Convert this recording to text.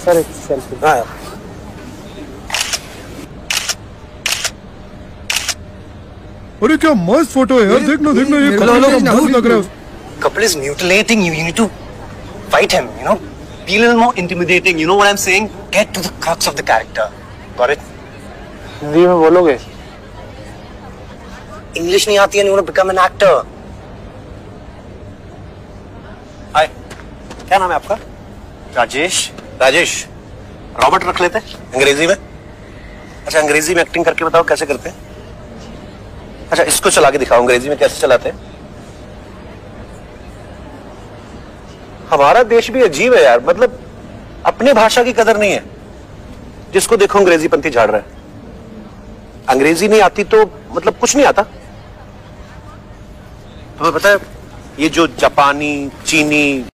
Sir एक selfie. हाँ अरे क्या मस्त फोटो है यार, देखना देखना ये मस्त लग रहा है। Couple is mutilating you. You need to fight him. You know, be a little more intimidating. You know what I'm saying? Get to the crux of the character. Got it? Hindi में बोलोगे? English नहीं आती है, you want to become an actor. Hi. क्या नाम है आपका? Rajesh. Rajesh. Robert रख लेते हैं अंग्रेजी में. अच्छा अंग्रेजी में एक्टिंग करके बताओ कैसे करते हैं? अच्छा इसको चला के दिखाओ अंग्रेजी में कैसे चलाते हैं? हमारा देश भी अजीब है यार, मतलब अपने भाषा की कदर नहीं है। जिसको देखो अंग्रेजी पंथी झाड़ रहा है। अंग्रेजी नहीं आती तो मतलब कुछ नहीं आता। तुम्हें पता है ये जो जापानी, चीनी,